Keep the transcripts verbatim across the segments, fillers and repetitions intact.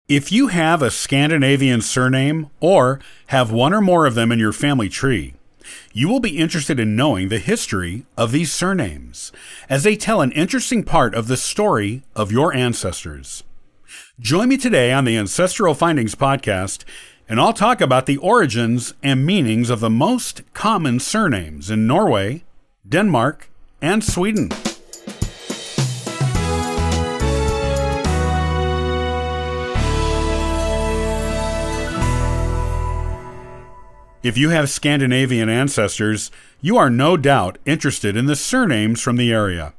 If you have a Scandinavian surname or have one or more of them in your family tree, you will be interested in knowing the history of these surnames, as they tell an interesting part of the story of your ancestors. Join me today on the Ancestral Findings Podcast, and I'll talk about the origins and meanings of the most common surnames in Norway, Denmark, and Sweden. If you have Scandinavian ancestors, you are no doubt interested in the surnames from the area.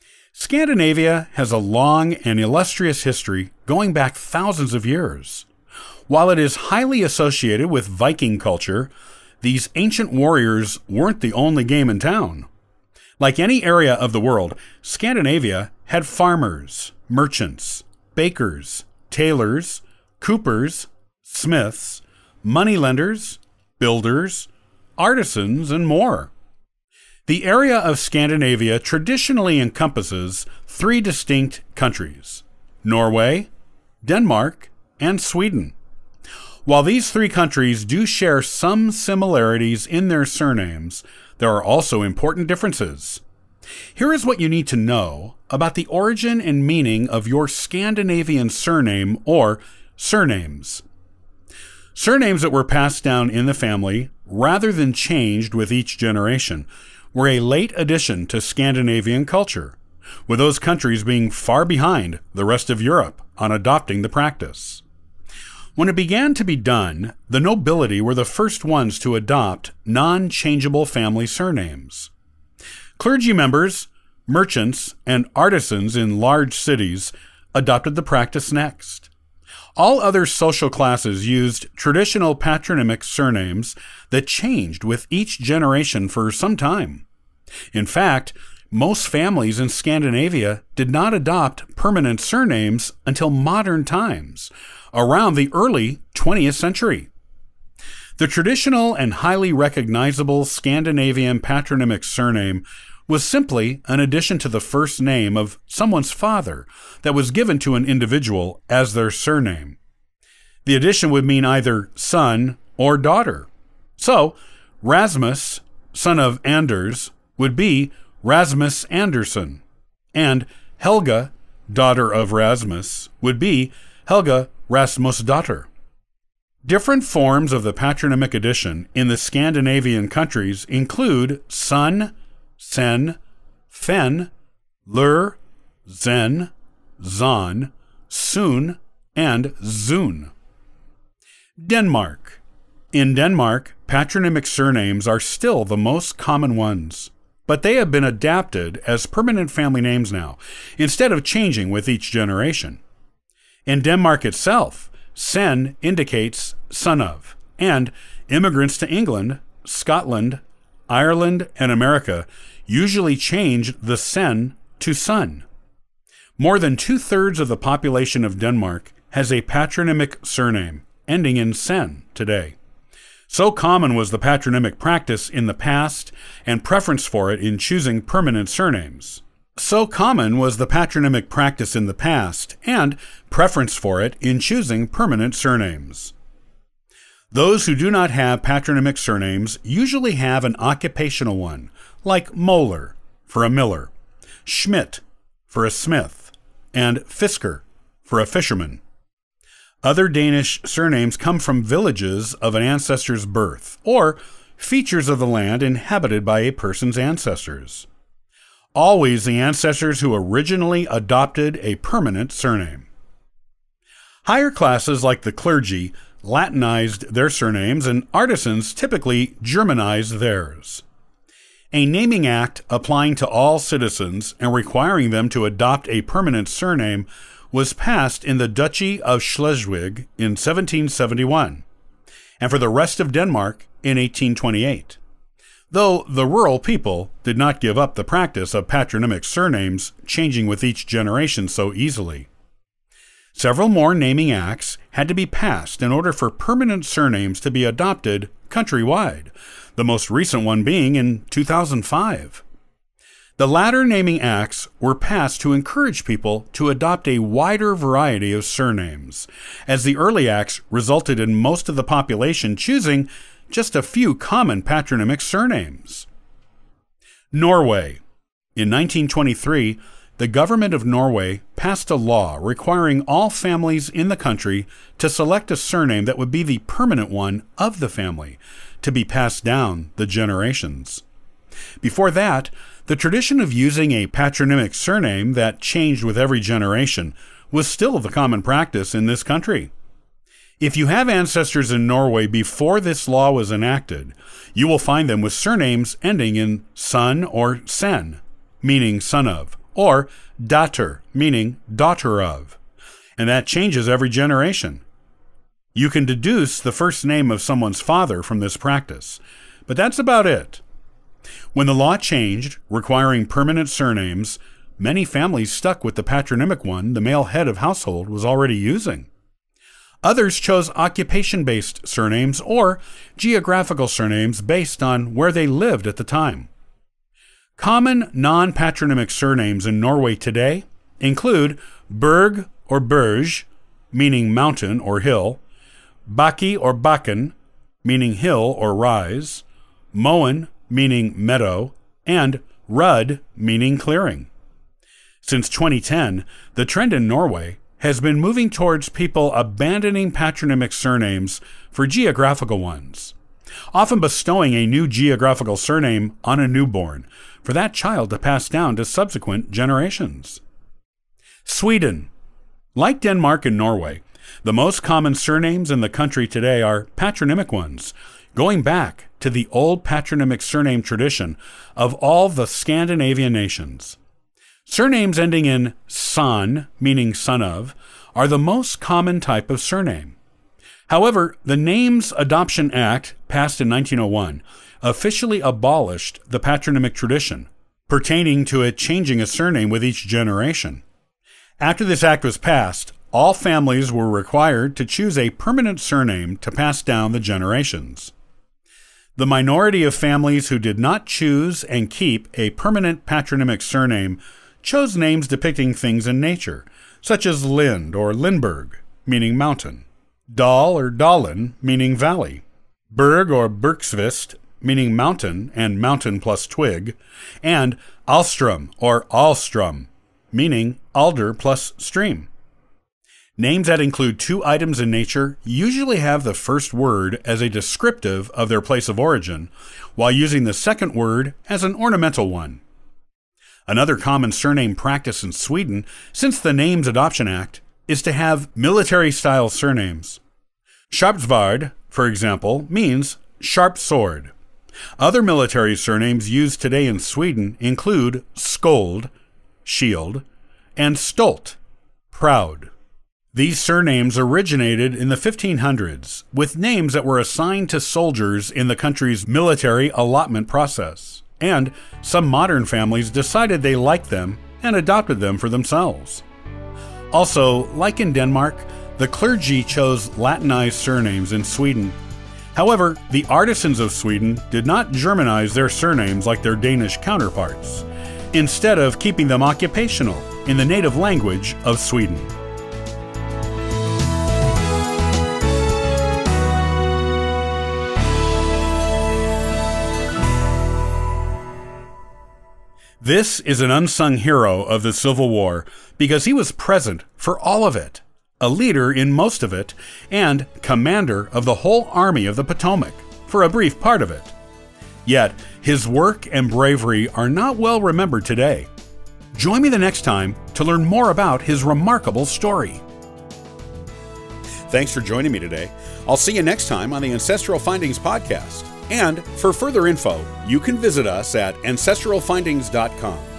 Scandinavia has a long and illustrious history going back thousands of years. While it is highly associated with Viking culture, these ancient warriors weren't the only game in town. Like any area of the world, Scandinavia had farmers, merchants, bakers, tailors, coopers, smiths, moneylenders, builders, artisans, and more. The area of Scandinavia traditionally encompasses three distinct countries: Norway, Denmark, and Sweden. While these three countries do share some similarities in their surnames, there are also important differences. Here is what you need to know about the origin and meaning of your Scandinavian surname or surnames. Surnames that were passed down in the family, rather than changed with each generation, were a late addition to Scandinavian culture, with those countries being far behind the rest of Europe on adopting the practice. When it began to be done, the nobility were the first ones to adopt non-changeable family surnames. Clergy members, merchants, and artisans in large cities adopted the practice next. All other social classes used traditional patronymic surnames that changed with each generation for some time. In fact, most families in Scandinavia did not adopt permanent surnames until modern times, around the early twentieth century. The traditional and highly recognizable Scandinavian patronymic surname was simply an addition to the first name of someone's father that was given to an individual as their surname. The addition would mean either son or daughter. So, Rasmus, son of Anders, would be Rasmus Andersson, and Helga, daughter of Rasmus, would be Helga Rasmusdottir. Different forms of the patronymic addition in the Scandinavian countries include son, sen, fen, lur, zen, zon, sun, and zun. Denmark. In Denmark, patronymic surnames are still the most common ones, but they have been adapted as permanent family names now, instead of changing with each generation. In Denmark itself, sen indicates son of, and immigrants to England, Scotland, Ireland, and America usually change the sen to son. More than two-thirds of the population of Denmark has a patronymic surname, ending in sen today. So common was the patronymic practice in the past and preference for it in choosing permanent surnames. So common was the patronymic practice in the past and preference for it in choosing permanent surnames. Those who do not have patronymic surnames usually have an occupational one, like Moller for a miller, Schmidt for a smith, and Fisker for a fisherman. Other Danish surnames come from villages of an ancestor's birth, or features of the land inhabited by a person's ancestors. Always the ancestors who originally adopted a permanent surname. Higher classes like the clergy Latinized their surnames, and artisans typically Germanized theirs. A naming act applying to all citizens and requiring them to adopt a permanent surname was passed in the Duchy of Schleswig in seventeen seventy-one, and for the rest of Denmark in eighteen twenty-eight. Though the rural people did not give up the practice of patronymic surnames changing with each generation so easily. Several more naming acts had to be passed in order for permanent surnames to be adopted countrywide, the most recent one being in two thousand five. The latter naming acts were passed to encourage people to adopt a wider variety of surnames, as the early acts resulted in most of the population choosing just a few common patronymic surnames. Norway. In nineteen twenty-three, the government of Norway passed a law requiring all families in the country to select a surname that would be the permanent one of the family, to be passed down the generations. Before that, the tradition of using a patronymic surname that changed with every generation was still the common practice in this country. If you have ancestors in Norway before this law was enacted, you will find them with surnames ending in son or sen, meaning son of, or datter, meaning daughter of, and that changes every generation. You can deduce the first name of someone's father from this practice, but that's about it. When the law changed, requiring permanent surnames, many families stuck with the patronymic one the male head of household was already using. Others chose occupation-based surnames or geographical surnames based on where they lived at the time. Common non-patronymic surnames in Norway today include Berg or Berge, meaning mountain or hill, Baki or Bakken, meaning hill or rise, Moen, meaning meadow, and Rud, meaning clearing. Since twenty ten, the trend in Norway has been moving towards people abandoning patronymic surnames for geographical ones, often bestowing a new geographical surname on a newborn for that child to pass down to subsequent generations. Sweden. Like Denmark and Norway, the most common surnames in the country today are patronymic ones, going back to the old patronymic surname tradition of all the Scandinavian nations. Surnames ending in son, meaning son of, are the most common type of surname. However, the Names Adoption Act, passed in nineteen oh one, officially abolished the patronymic tradition, pertaining to it changing a surname with each generation. After this act was passed, all families were required to choose a permanent surname to pass down the generations. The minority of families who did not choose and keep a permanent patronymic surname chose names depicting things in nature, such as Lind or Lindberg, meaning mountain, Dal or Dalen, meaning valley, Berg or Bergsvist, meaning mountain and mountain plus twig, and Alstrom or Alstrom, meaning alder plus stream. Names that include two items in nature usually have the first word as a descriptive of their place of origin, while using the second word as an ornamental one. Another common surname practice in Sweden, since the Names Adoption Act, is to have military-style surnames. Skarpsvärd, for example, means sharp sword. Other military surnames used today in Sweden include Skold, shield, and Stolt, proud. These surnames originated in the fifteen hundreds, with names that were assigned to soldiers in the country's military allotment process, and some modern families decided they liked them and adopted them for themselves. Also, like in Denmark, the clergy chose Latinized surnames in Sweden. However, the artisans of Sweden did not Germanize their surnames like their Danish counterparts, instead of keeping them occupational in the native language of Sweden. This is an unsung hero of the Civil War because he was present for all of it, a leader in most of it, and commander of the whole Army of the Potomac for a brief part of it. Yet, his work and bravery are not well remembered today. Join me the next time to learn more about his remarkable story. Thanks for joining me today. I'll see you next time on the Ancestral Findings Podcast. And for further info, you can visit us at ancestral findings dot com.